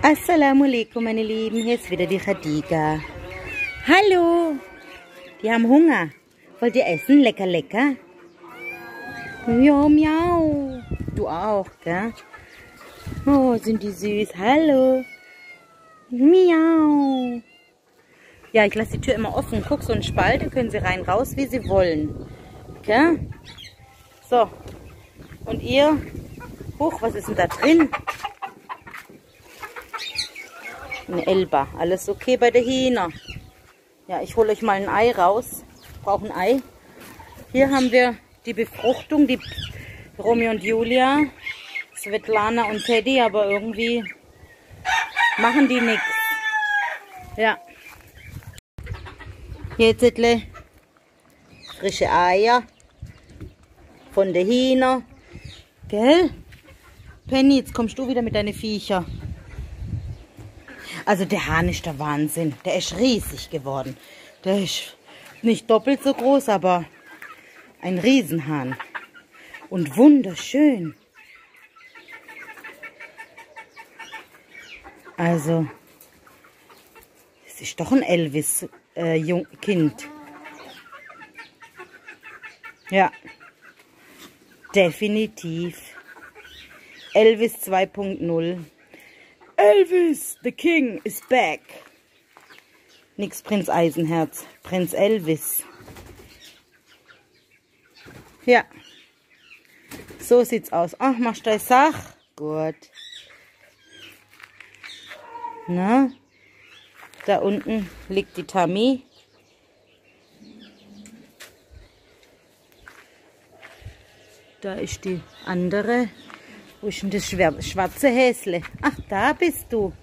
Assalamu alaikum, meine Lieben. Hier ist wieder die Khadija. Hallo. Die haben Hunger. Wollt ihr essen? Lecker, lecker. Miau, miau. Du auch, gell? Oh, sind die süß. Hallo. Miau. Ja, ich lasse die Tür immer offen. Guck, so ein Spalt, da können sie rein, raus, wie sie wollen. Gell? So. Und ihr? Huch, was ist denn da drin? Ein Elba. Alles okay bei der Hina. Ja, ich hole euch mal ein Ei raus. Ich brauche ein Ei. Hier haben wir die Befruchtung, die Romeo und Julia, Svetlana und Teddy, aber irgendwie machen die nichts. Ja. Jetzt etwas frische Eier von der Hina. Gell? Penny, jetzt kommst du wieder mit deinen Viecher. Also der Hahn ist der Wahnsinn. Der ist riesig geworden. Der ist nicht doppelt so groß, aber ein Riesenhahn. Und wunderschön. Also, es ist doch ein Elvis-Kind. Ja, definitiv. Elvis 2.0. Elvis, the King, is back. Nix Prinz Eisenherz, Prinz Elvis. Ja, so sieht's aus. Ach, machst du deine Sache? Gut. Na, da unten liegt die Tammy. Da ist die andere. Wo ist denn das schwarze Häsle? Ach, da bist du.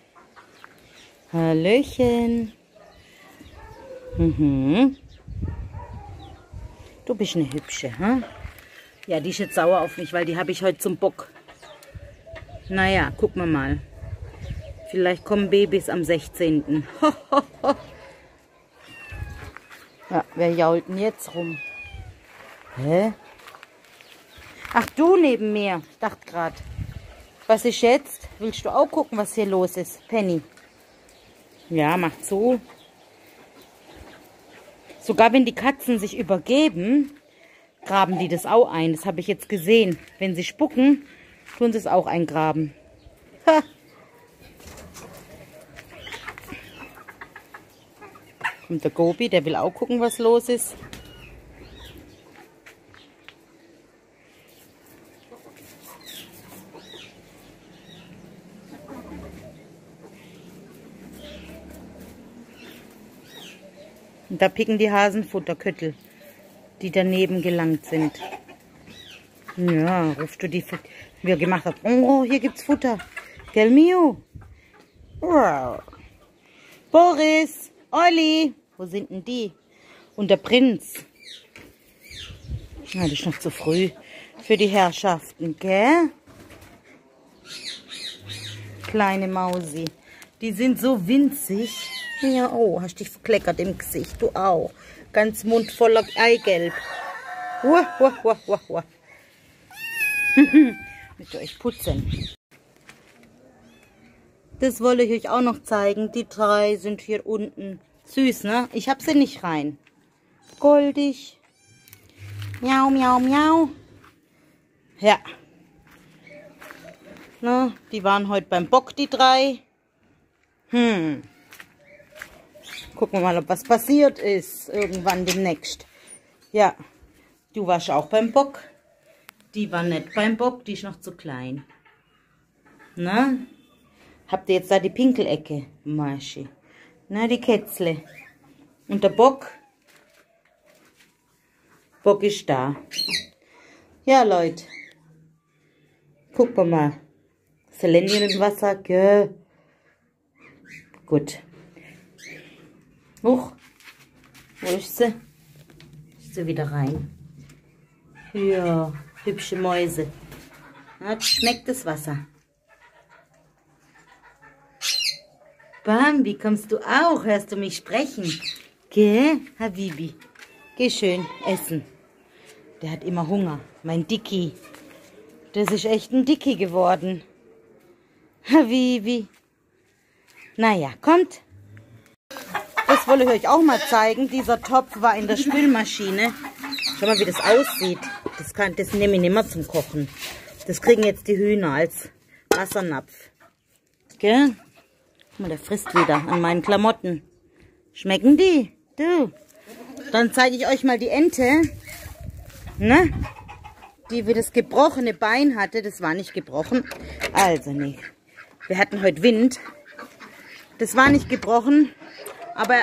Hallöchen. Mhm. Du bist eine Hübsche, hm? Ja, die ist jetzt sauer auf mich, weil die habe ich heute zum Bock. Naja, gucken wir mal. Vielleicht kommen Babys am 16. Ja, wer jault denn jetzt rum? Hä? Ach, du neben mir. Ich dachte gerade. Was ist jetzt? Willst du auch gucken, was hier los ist, Penny? Ja, mach zu. Sogar wenn die Katzen sich übergeben, graben die das auch ein. Das habe ich jetzt gesehen. Wenn sie spucken, tun sie es auch eingraben. Ha. Und der Gobi, der will auch gucken, was los ist. Und da picken die Hasenfutterköttel, die daneben gelangt sind. Ja, rufst du die, wie er gemacht hat. Oh, hier gibt's Futter. Gell, Mio? Wow. Boris, Olli, wo sind denn die? Und der Prinz. Ja, das ist noch zu früh für die Herrschaften, gell? Kleine Mausi. Die sind so winzig. Ja, oh, hast dich verkleckert im Gesicht. Du auch. Ganz Mund voller Eigelb. Hua, hua, hua, hua, hua. Müsst ihr euch putzen. Das wollte ich euch auch noch zeigen. Die drei sind hier unten. Süß, ne? Ich hab sie nicht rein. Goldig. Miau, miau, miau. Ja. Na, die waren heute beim Bock, die drei. Gucken wir mal, ob was passiert ist. Irgendwann demnächst. Ja. Du warst auch beim Bock. Die war nicht beim Bock. Die ist noch zu klein. Na? Habt ihr jetzt da die Pinkelecke? Maschi. Na, die Kätzle. Und der Bock? Bock ist da. Ja, Leute. Gucken wir mal. Selenium im Wasser. Gell? Gut. Huch. Wo ist sie? Ist sie wieder rein? Ja, hübsche Mäuse. Na, schmeckt das Wasser. Bambi, kommst du auch? Hörst du mich sprechen? Gell, Habibi? Geh schön essen. Der hat immer Hunger. Mein Dicky. Das ist echt ein Dicky geworden. Habibi. Naja, kommt. Das wollte ich euch auch mal zeigen. Dieser Topf war in der Spülmaschine. Schau mal, wie das aussieht. Das nehme ich nicht mehr zum Kochen. Das kriegen jetzt die Hühner als Wassernapf. Gell? Guck mal, der frisst wieder an meinen Klamotten. Schmecken die? Du. Dann zeige ich euch mal die Ente. Ne? Die wie das gebrochene Bein hatte. Das war nicht gebrochen. Also nicht. Wir hatten heute Wind. Das war nicht gebrochen. Aber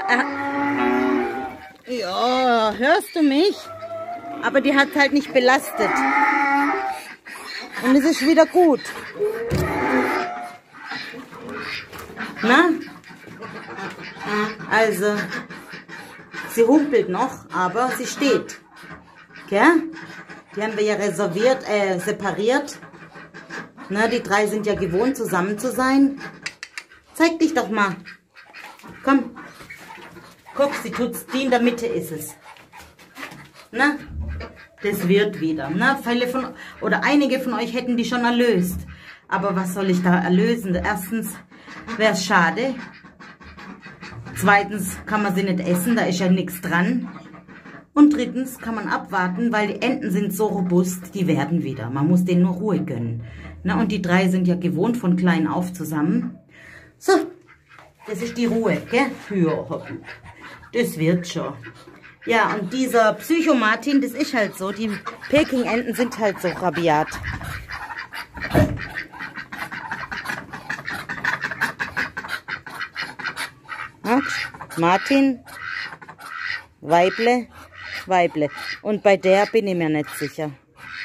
ja, hörst du mich? Aber die hat halt nicht belastet. Und es ist wieder gut. Na? Also, sie humpelt noch, aber sie steht. Gell? Die haben wir ja reserviert, separiert. Na, die drei sind ja gewohnt, zusammen zu sein. Zeig dich doch mal. Komm. Guck, sie tut's, die in der Mitte ist es. Na? Das wird wieder. Na, einige von euch hätten die schon erlöst. Aber was soll ich da erlösen? Erstens wäre es schade. Zweitens kann man sie nicht essen, da ist ja nichts dran. Und drittens kann man abwarten, weil die Enten sind so robust, die werden wieder. Man muss denen nur Ruhe gönnen. Na, und die drei sind ja gewohnt von klein auf zusammen. So, das ist die Ruhe, gell? Ja, das wird schon. Ja, und dieser Psycho-Martin, das ist halt so. Die Peking-Enten sind halt so rabiat. Ja, Martin, Weible, Weible. Und bei der bin ich mir nicht sicher.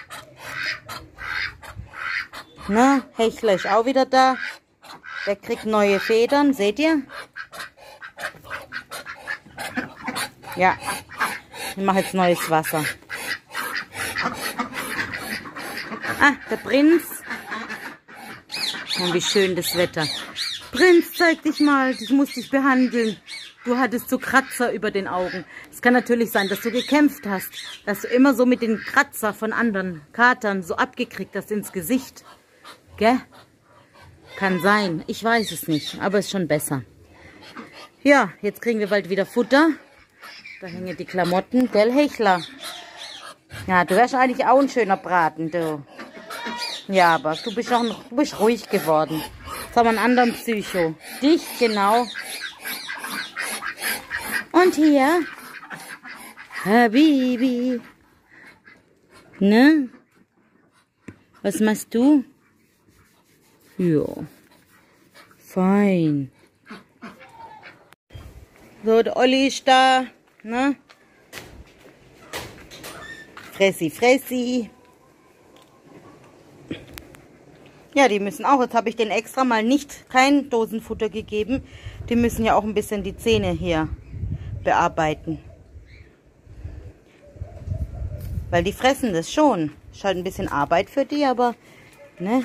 Na, Hechler ist auch wieder da. Der kriegt neue Federn, seht ihr? Ja, ich mache jetzt neues Wasser. Ah, der Prinz. Und wie schön das Wetter. Prinz, zeig dich mal, ich muss dich behandeln. Du hattest so Kratzer über den Augen. Es kann natürlich sein, dass du gekämpft hast. Dass du immer so mit den Kratzer von anderen Katern so abgekriegt hast ins Gesicht. Gell? Kann sein. Ich weiß es nicht, aber ist schon besser. Ja, jetzt kriegen wir bald wieder Futter. Da hängen die Klamotten, gell, Hechler? Ja, du wärst eigentlich auch ein schöner Braten, du. Ja, aber du bist ruhig geworden. Jetzt haben wir einen anderen Psycho. Dich, genau. Und hier, Habibi. Ne? Was machst du? Ja. Fein. So, der Olli ist da. Ne? Fressi, Fressi. Ja, die müssen auch, jetzt habe ich denen extra mal kein Dosenfutter gegeben. Die müssen ja auch ein bisschen die Zähne hier bearbeiten. Weil die fressen das schon. Ist halt ein bisschen Arbeit für die, aber ne?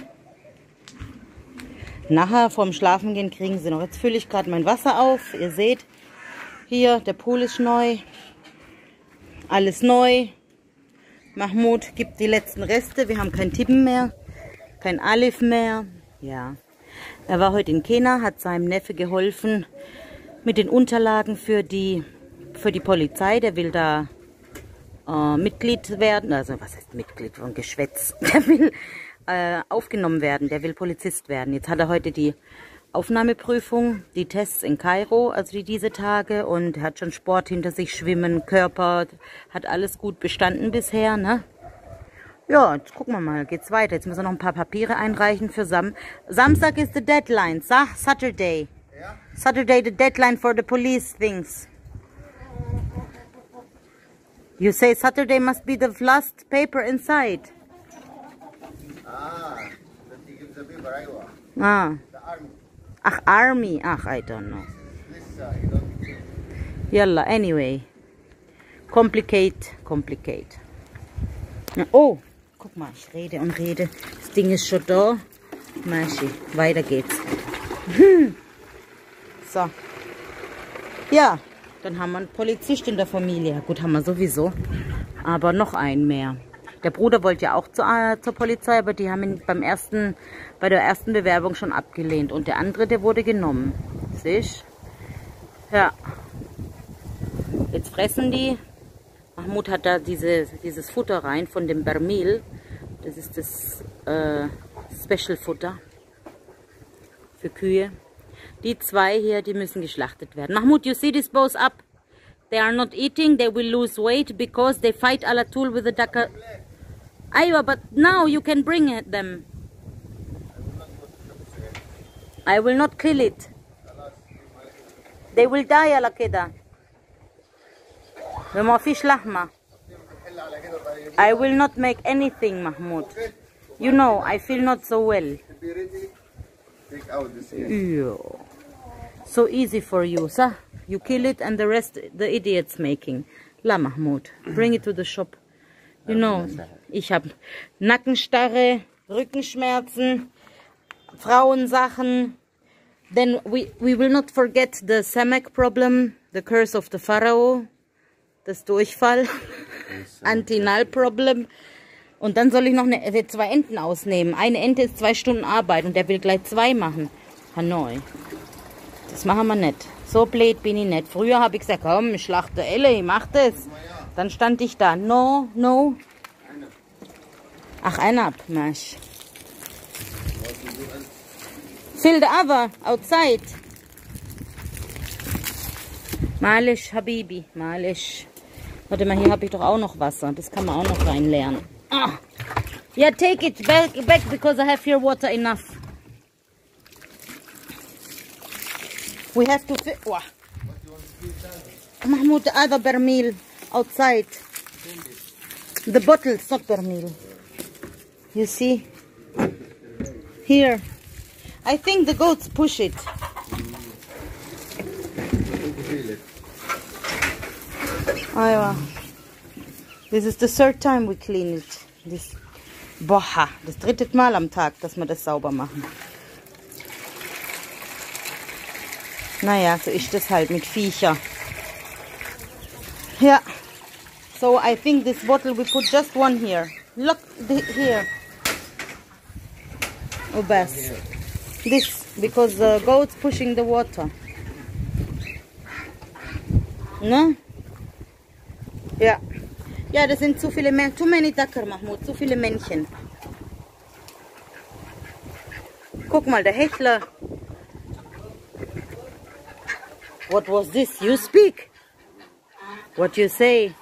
Nachher vorm Schlafengehen kriegen sie noch. Jetzt fülle ich gerade mein Wasser auf. Ihr seht, hier, der Pool ist neu. Alles neu. Mahmoud gibt die letzten Reste. Wir haben kein Tippen mehr. Kein Alif mehr. Ja. Er war heute in Kenia, hat seinem Neffe geholfen mit den Unterlagen für die Polizei. Der will da Mitglied werden. Also was heißt Mitglied von Geschwätz? Der will aufgenommen werden. Der will Polizist werden. Jetzt hat er heute die Aufnahmeprüfung, die Tests in Kairo, also diese Tage. Und er hat schon Sport hinter sich, Schwimmen, Körper. Hat alles gut bestanden bisher, ne? Ja, jetzt gucken wir mal, geht's weiter. Jetzt müssen wir noch ein paar Papiere einreichen für Samstag ist the deadline. Saturday. Yeah. Saturday the deadline for the police things. You say Saturday must be the last paper inside. That gives the paper, Iowa. Ah. The army. Ach, army. Ach, I don't know. This, you don't Yalla, anyway. Complicate. Oh. Guck mal, ich rede und rede. Das Ding ist schon da. Maschi, weiter geht's. So. Ja, dann haben wir einen Polizist in der Familie. Gut, haben wir sowieso. Aber noch einen mehr. Der Bruder wollte ja auch zur Polizei, aber die haben ihn bei der ersten Bewerbung schon abgelehnt. Und der andere, der wurde genommen. Siehst? Ja. Jetzt fressen die. Mahmoud hat da dieses Futter rein von dem Bermil. Das ist das Special Futter für Kühe. Die zwei hier, die müssen geschlachtet werden. Mahmoud, you see this both up? They are not eating, they will lose weight because they fight ala tool with the ducker. Aywa, but now you can bring them. I will not kill it. They will die ala keda. وما فيش لحمة. I will not make anything, Mahmoud. You know, I feel not so well. Take out this here. Yeah. So easy for you, sir. You kill it and the rest the idiots making. La Mahmoud, bring it to the shop. You know, ich habe Nackenstarre, Rückenschmerzen, Frauensachen. Then we will not forget the Samek problem, the curse of the Pharaoh, das Durchfall, Antinal-Problem. Und dann soll ich noch zwei Enten ausnehmen. Eine Ente ist 2 Stunden Arbeit und der will gleich 2 machen. Hanoi. Das machen wir nicht. So blöd bin ich nicht. Früher habe ich gesagt, komm, ich schlachte Elle, ich mach das. Dann stand ich da. No, no. Ach, einer ab. Masch. Fill the other outside. Malisch, Habibi. Malisch. Warte mal, hier habe ich doch auch noch Wasser. Das kann man auch noch reinleeren. Ah. Yeah, take it back because I have here water enough. We have to fit. Wow. Mahmoud, the other bermil outside. The bottles, not bermil. You see? Here. I think the goats push it. Aywa. This is the 3rd time we clean it. Das 3. Mal am Tag, dass wir das sauber machen. Naja, so ist das halt mit Viecher. Ja. So I think this bottle we put just one here. Look here. Oh, best. This because the goats pushing the water. Ne? Ja. Ja, das sind zu viele Männchen. Too many Dacker, Mahmoud. Zu viele Männchen. Guck mal, der Hechler. What was this? You speak. What you say?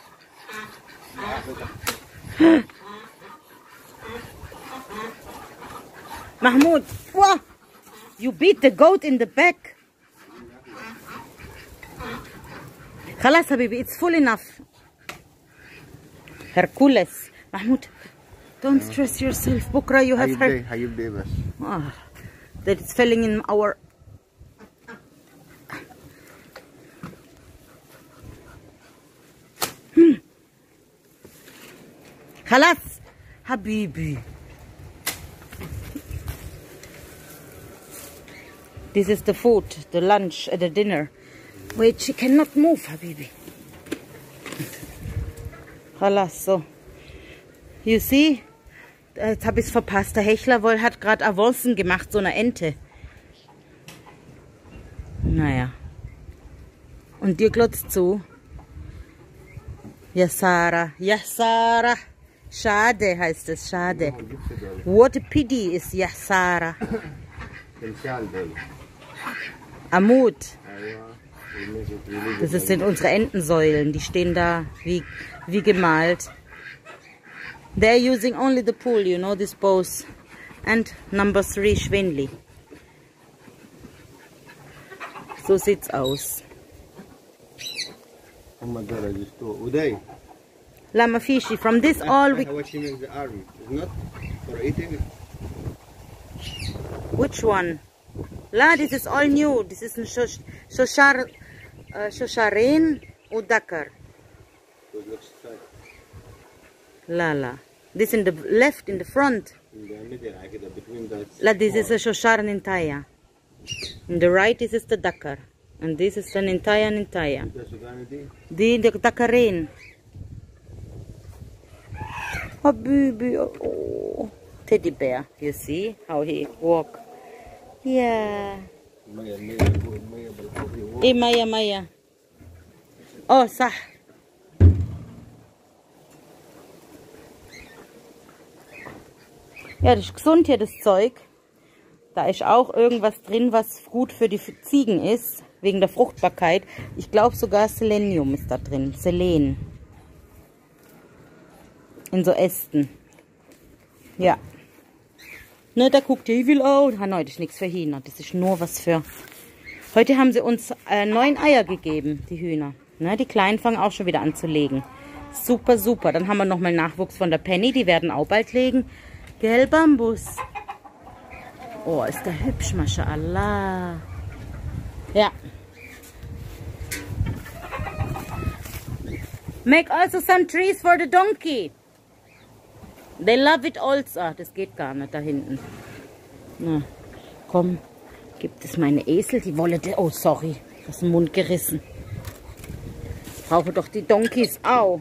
Mahmoud, wow. You beat the goat in the back. خلاص حبيبي, it's full enough. Hercules. Mahmoud, don't stress yourself. Bukra, you have her. That it's falling in our. خلاص حبيبي. This is the food, the lunch, the dinner. Wait, she cannot move, Habibi. Halas, so. You see? Jetzt habe ich es verpasst. Der Hechler hat gerade Avancen gemacht, so eine Ente. Naja. Und dir glotzt zu. Yassara. Yassara. Schade heißt es, schade. What a pity is Yassara. Amut. Das sind unsere Entensäulen, die stehen da wie gemalt. They're using only the pool, you know, this both. And number 3, Schwindli. So sieht's aus. Oh my God, I just thought. Uday. Lama fishy. From this all we. What she makes the arm. It's not for eating. Which one? La, this is all new. This is Shosharen Udakar. La. This in the left, in the front. In the middle, between that. La, this is a Shosharan Nintaya. In the right, this is the Dakar. And this is the Nintaya. The Dakarin. Habibi, oh. Teddy bear. You see how he walk? Yeah. ايه مية اه صح. Ja, das ist gesund hier, das Zeug. Da ist auch irgendwas drin, was gut für die Ziegen ist, wegen der Fruchtbarkeit. Ich glaube sogar Selenium ist da drin, Selen. In so Ästen. Ja. Ne, da guckt ihr, wie viel auch. Nein, das ist nichts für Hühner, das ist nur was für... Heute haben sie uns 9 Eier gegeben, die Hühner. Ne, die Kleinen fangen auch schon wieder an zu legen. Super, super. Dann haben wir nochmal Nachwuchs von der Penny, die werden auch bald legen. Gell, Bambus? Oh, ist der hübsch, mashallah. Ja. Make also some trees for the donkey. They love it also. Das geht gar nicht da hinten. Na, komm. Gibt es meine Esel? Die wollen... Oh, sorry. Aus dem Mund gerissen. Brauche doch die Donkeys auch.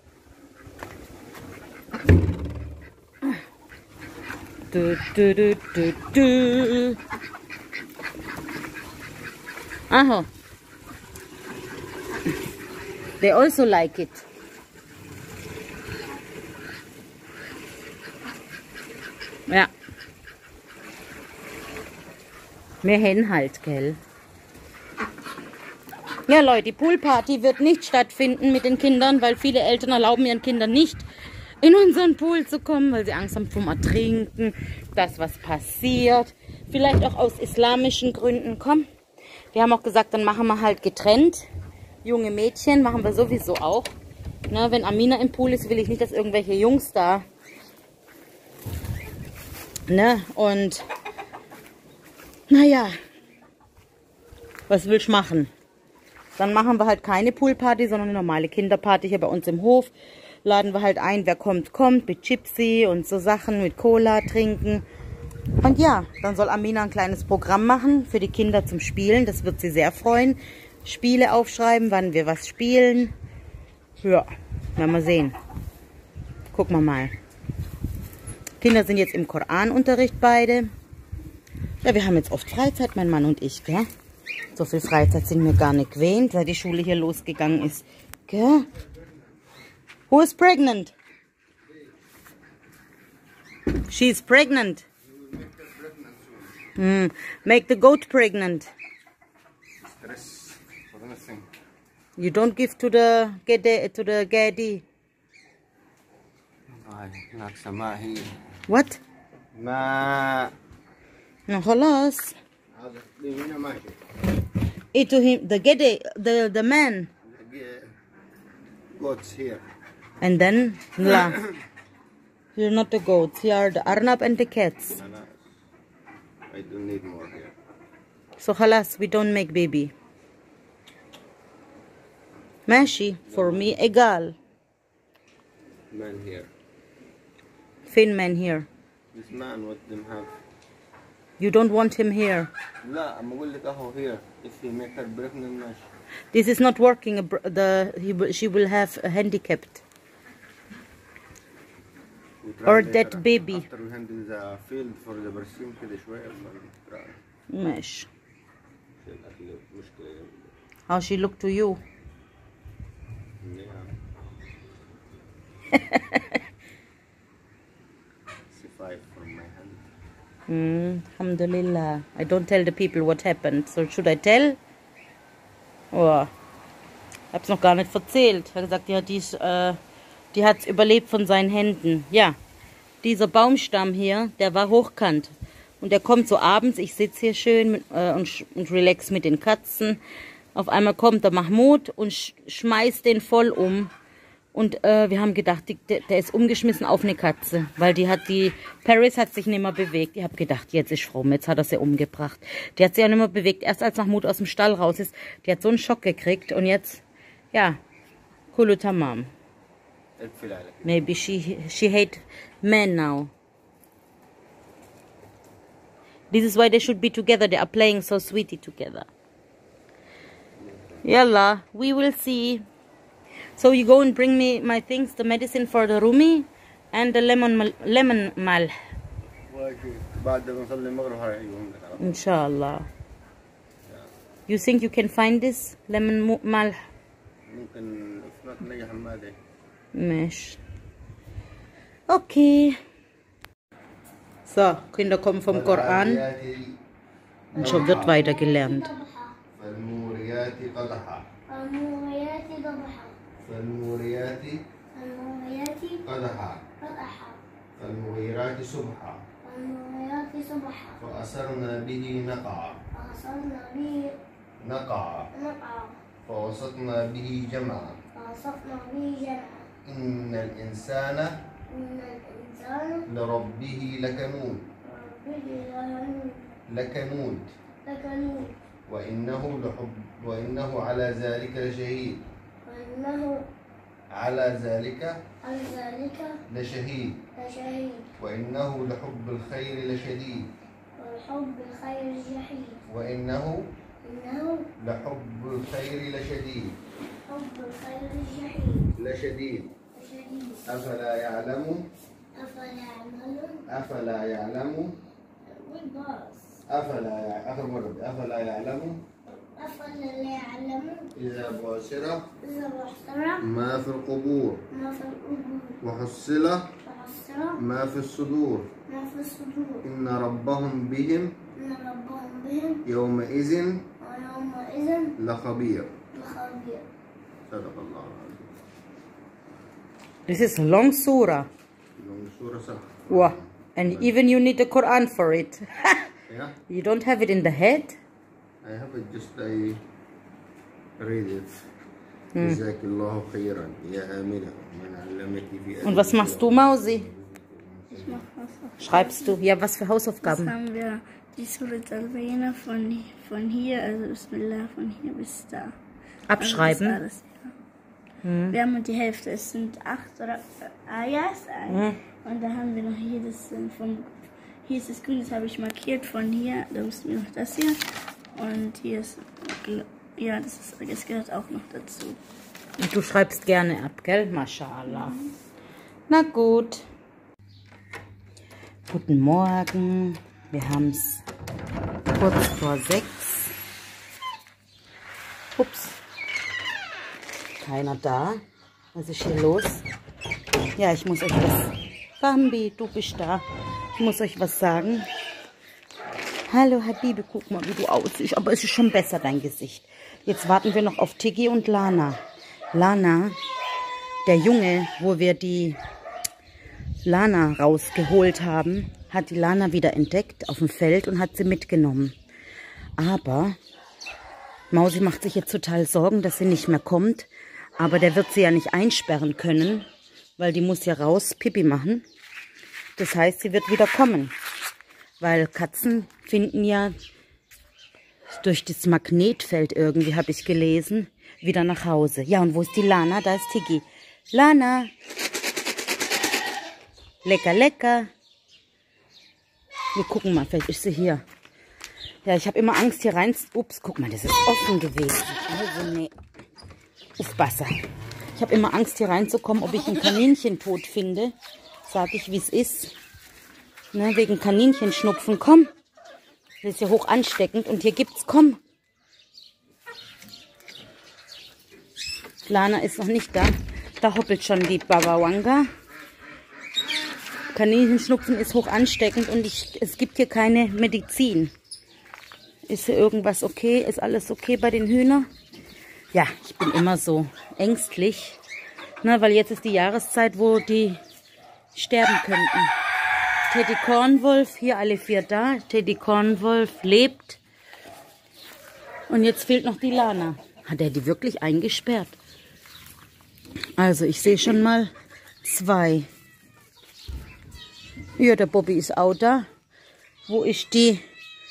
Aha. They also like it. Ja. Wir haben halt, gell? Ja, Leute, die Poolparty wird nicht stattfinden mit den Kindern, weil viele Eltern erlauben ihren Kindern nicht, in unseren Pool zu kommen, weil sie Angst haben vom Ertrinken, dass was passiert. Vielleicht auch aus islamischen Gründen. Komm, wir haben auch gesagt, dann machen wir halt getrennt. Junge Mädchen machen wir sowieso auch. Na, wenn Amina im Pool ist, will ich nicht, dass irgendwelche Jungs da... Ne, und... Naja, was willst du machen? Dann machen wir halt keine Poolparty, sondern eine normale Kinderparty hier bei uns im Hof. Laden wir halt ein, wer kommt, kommt, mit Chipsy und so Sachen, mit Cola trinken. Und ja, dann soll Amina ein kleines Programm machen für die Kinder zum Spielen. Das wird sie sehr freuen. Spiele aufschreiben, wann wir was spielen. Ja, werden wir sehen. Gucken wir mal. Kinder sind jetzt im Koranunterricht beide. Ja, wir haben jetzt oft Freizeit, mein Mann und ich, gell? So viel Freizeit sind wir gar nicht gewöhnt, seit die Schule hier losgegangen ist. Gell? Who is pregnant? She is pregnant. Make the goat pregnant. Stress for nothing. You don't give to the gaddy. What? ما No, خلاص. هذا هنا ماشي. Eat to him, the gaddy, the man. Goats here. And then, la. You're not the goats, you are the Arnab and the cats. I don't need more here. So خلاص, we don't make baby. ماشي, for me, egal. Man here. Fin man here. This man, what them have? You don't want him here. لا أما أقول لك أهو here. If he make her pregnant ماشي. This is not working. She will have a handicapped or dead baby. After we handle the field for the برسيم كده شوية. ماشي. How she look to you? From my hand. Alhamdulillah. I don't tell the people what happened. So should I tell? Oh, hab's noch gar nicht erzählt. Er hat gesagt, die hat's überlebt von seinen Händen. Ja, dieser Baumstamm hier, der war hochkant. Und der kommt so abends, ich sitze hier schön und relax mit den Katzen. Auf einmal kommt der Mahmoud und schmeißt den voll um. Und wir haben gedacht, der ist umgeschmissen auf eine Katze. Weil Paris hat sich nicht mehr bewegt. Ich habe gedacht, jetzt ist rum, jetzt hat er sie umgebracht. Die hat sich auch nicht mehr bewegt. Erst als Mahmoud aus dem Stall raus ist, die hat so einen Schock gekriegt. Und jetzt, ja, Kulu Tamam. Maybe she hate men now. This is why they should be together. They are playing so sweetie together. Yalla, we will see. So you go and bring me my things, the medicine for the Rumi and the lemon mal. بعد ما نصلي المغرب هراجعهم لك. Inshallah. You think you can find this? Lemon mal. ممكن افرط نلاقي حمادة. ماشي. Okay. So, Kinder kommen vom Koran und schon wird weiter gelernt. فالموريات قدحا. فالموريات ضبحا. فالموريات فالموريات قدحا. قدحا. فالمغيرات صبحا. فالمغيرات صبحا. فأثرنا به نقعا. فأصلنا به نقعا. نقعا. فوسطنا به جمعا. فوسطنا به جمعا. إن الإنسان إن الإنسان لربه لكنود. لربه لكنود. لكنود. وإنه على ذلك لشهيد. وإنه على ذلك على ذلك لشهيد. لشهيد. وإنه لحب الخير لشديد. والحب الخير جحيد. وإنه إنه لحب الخير لشديد. حب الخير جحيد. لشديد. لشديد. أفلا يعلم. أفلا يعملون. أفلا يعلم. والباص. أفلا يعلم. أفلا يعلمون. إذا بعثر إذا بحثر ما في القبور. ما في القبور. وحصل وحصر ما في الصدور. ما في الصدور. إن ربهم بهم إن ربهم بهم يومئذ ويومئذ لخبير. لخبير. صدق الله العظيم. This is a long surah. سورة صح. Wow. And even you need the Quran for it. Yeah, You don't have it in the head? I have it, just I read it. جزاك الله خيرا يا آمنة من علمك في Und was machst du, Mausi? Ich mach was. Schreibst du? Ja, was für Jetzt Hausaufgaben? haben wir die Surat al-Bayyinah von hier, also Bismillah, von hier bis da. Abschreiben? Also das alles, ja. Wir haben die Hälfte, es sind 8 oder Ayas. Und da haben wir noch hier das hier ist das Grün, das habe ich markiert von hier, da müssen wir noch das hier. Und hier ist, ja, das gehört auch noch dazu. Und du schreibst gerne ab, gell? Mashallah. Na gut. Guten Morgen. Wir haben es kurz vor 6. Ups. Keiner da. Was ist hier los? Ja, ich muss euch was... Bambi, du bist da. Ich muss euch was sagen. Hallo Habibi, guck mal, wie du aussiehst. Aber es ist schon besser, dein Gesicht. Jetzt warten wir noch auf Tiggi und Lana. Lana, der Junge, wo wir die Lana rausgeholt haben, hat die Lana wieder entdeckt auf dem Feld und hat sie mitgenommen. Aber Mausi macht sich jetzt total Sorgen, dass sie nicht mehr kommt. Aber der wird sie ja nicht einsperren können, weil die muss ja raus Pipi machen. Das heißt, sie wird wieder kommen. Weil Katzen finden ja durch das Magnetfeld irgendwie, habe ich gelesen, wieder nach Hause. Ja, und wo ist die Lana? Da ist Tiggi. Lana! Lecker, lecker! Wir gucken mal, vielleicht ist sie hier. Ja, ich habe immer Angst hier rein. Ups, guck mal, das ist offen gewesen. Also, nee. Aufpassen. Ich habe immer Angst, hier reinzukommen, ob ich ein Kaninchentod finde. Sage ich, wie es ist. Ne, wegen Kaninchenschnupfen. Komm. Das ist ja hoch ansteckend. Und hier gibt's, komm. Lana ist noch nicht da. Da hoppelt schon die Babawanga. Kaninchenschnupfen ist hoch ansteckend und es gibt hier keine Medizin. Ist hier irgendwas okay? Ist alles okay bei den Hühnern? Ja, ich bin immer so ängstlich. Na, weil jetzt ist die Jahreszeit, wo die sterben könnten. Teddy Kornwolf, hier alle 4 da. Teddy Kornwolf lebt. Und jetzt fehlt noch die Lana. Hat er die wirklich eingesperrt? Also ich sehe schon mal 2. Ja, der Bobby ist auch da. Wo ist die?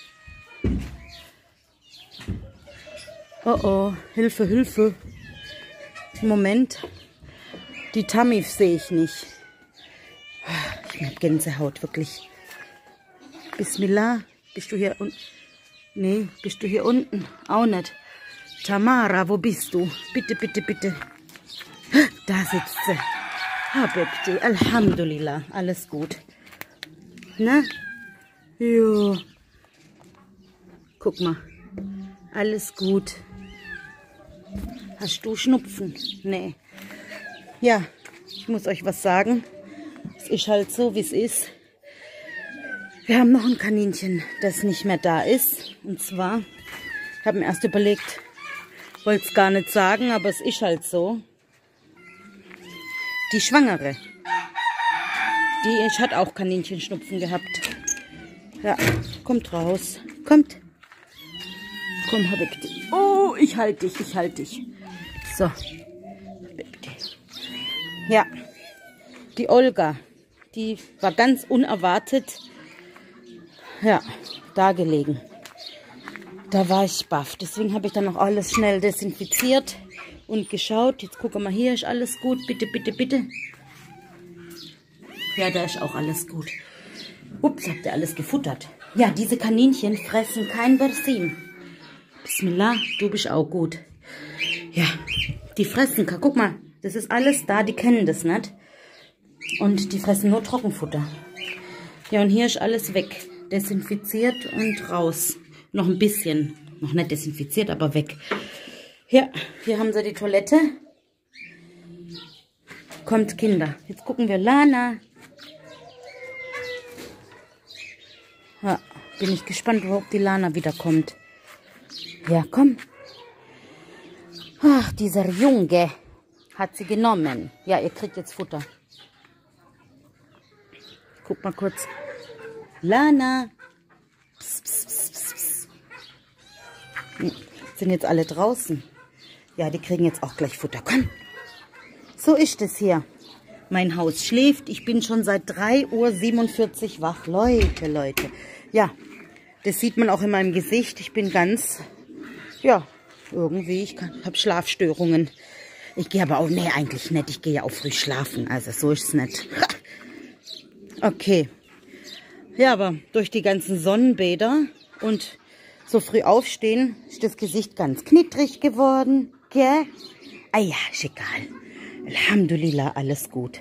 Oh oh, Hilfe, Hilfe. Moment. Die Tammy sehe ich nicht. Ich habe Gänsehaut, wirklich. Bismillah. Bist du hier unten? Nee, bist du hier unten? Auch nicht. Tamara, wo bist du? Bitte, bitte, bitte. Da sitzt sie. Habibti, Alhamdulillah. Alles gut. Na? Jo. Guck mal. Alles gut. Hast du Schnupfen? Nee. Ja, ich muss euch was sagen. Es ist halt so, wie es ist. Wir haben noch ein Kaninchen, das nicht mehr da ist. Und zwar, ich habe mir erst überlegt, wollte es gar nicht sagen, aber es ist halt so. Die Schwangere, die hat auch Kaninchenschnupfen gehabt. Ja, kommt raus. Kommt. Komm, hab ich dich. Oh, ich halte dich, ich halte dich. So. Ja, die Olga, die war ganz unerwartet, ja, da gelegen. Da war ich baff. Deswegen habe ich dann noch alles schnell desinfiziert und geschaut. Jetzt gucken wir, hier ist alles gut. Bitte, bitte, bitte. Ja, da ist auch alles gut. Ups, habt ihr alles gefuttert? Ja, diese Kaninchen fressen kein Bersim. Bismillah, du bist auch gut. Ja, die fressen, guck mal, das ist alles da, die kennen das nicht. Und die fressen nur Trockenfutter. Ja, und hier ist alles weg. Desinfiziert und raus. Noch ein bisschen. Noch nicht desinfiziert, aber weg. Ja, hier haben sie die Toilette. Kommt, Kinder. Jetzt gucken wir Lana. Ja, bin ich gespannt, ob die Lana wiederkommt. Ja, komm. Ach, dieser Junge hat sie genommen. Ja, ihr kriegt jetzt Futter. Guck mal kurz. Lana. Psst, psst, psst, psst. Sind jetzt alle draußen. Ja, die kriegen jetzt auch gleich Futter. Komm. So ist es hier. Mein Haus schläft. Ich bin schon seit 3:47 Uhr wach. Leute. Ja, das sieht man auch in meinem Gesicht. Ich bin ganz, ja, irgendwie, ich habe Schlafstörungen. Ich gehe aber auch, nee, eigentlich nicht. Ich gehe ja auch früh schlafen. Also so ist es nicht. Okay. Ja, aber durch die ganzen Sonnenbäder und so früh aufstehen, ist das Gesicht ganz knittrig geworden. Gell? Ah ja, ist egal. Alhamdulillah, alles gut.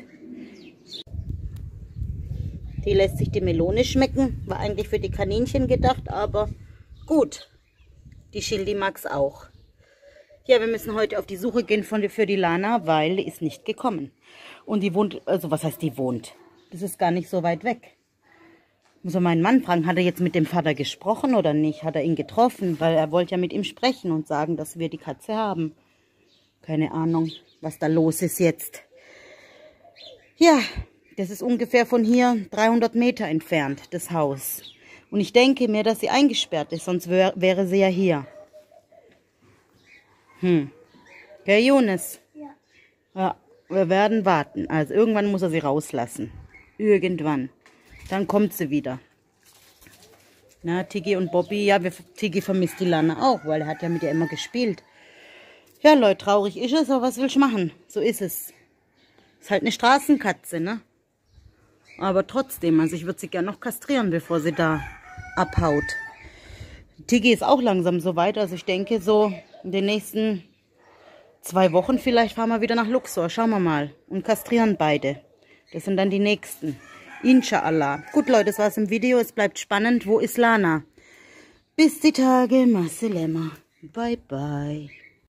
Die lässt sich die Melone schmecken. War eigentlich für die Kaninchen gedacht, aber gut. Die Schildi mag's auch. Ja, wir müssen heute auf die Suche gehen für die Lana, weil die ist nicht gekommen. Und die wohnt, also was heißt die wohnt? Das ist gar nicht so weit weg. Muss er meinen Mann fragen, hat er jetzt mit dem Vater gesprochen oder nicht? Hat er ihn getroffen? Weil er wollte ja mit ihm sprechen und sagen, dass wir die Katze haben. Keine Ahnung, was da los ist jetzt. Ja, das ist ungefähr von hier 300 Meter entfernt, das Haus. Und ich denke mir, dass sie eingesperrt ist, sonst wäre sie ja hier. Gell, Jonas? Ja. Ja, wir werden warten. Also irgendwann muss er sie rauslassen. Irgendwann. Dann kommt sie wieder. Na, Tiggy und Bobby, ja, Tiggy vermisst die Lana auch, weil er hat ja mit ihr immer gespielt. Ja, Leute, traurig ist es, aber was will ich machen? So ist es. Ist halt eine Straßenkatze, ne? Aber trotzdem, also ich würde sie gerne noch kastrieren, bevor sie da abhaut. Tiggy ist auch langsam so weit, also ich denke so in den nächsten 2 Wochen vielleicht fahren wir wieder nach Luxor, schauen wir mal. Und kastrieren beide. Das sind dann die nächsten. Inshallah. Gut, Leute, das war's im Video. Es bleibt spannend. Wo ist Lana? Bis die Tage. Maselema. Bye, bye.